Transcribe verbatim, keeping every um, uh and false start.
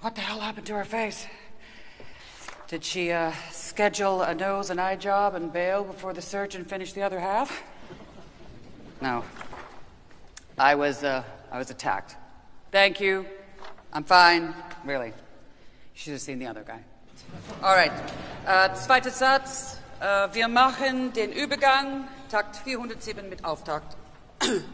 What the hell happened to her face? Did she uh, schedule a nose and eye job and bail before the surgeon finished the other half? No. I was, uh, I was attacked. Thank you. I'm fine. Really. You should have seen the other guy. All right. Uh, zweiter Satz. Uh, wir machen den Übergang. Takt vierhundertsieben mit Auftakt.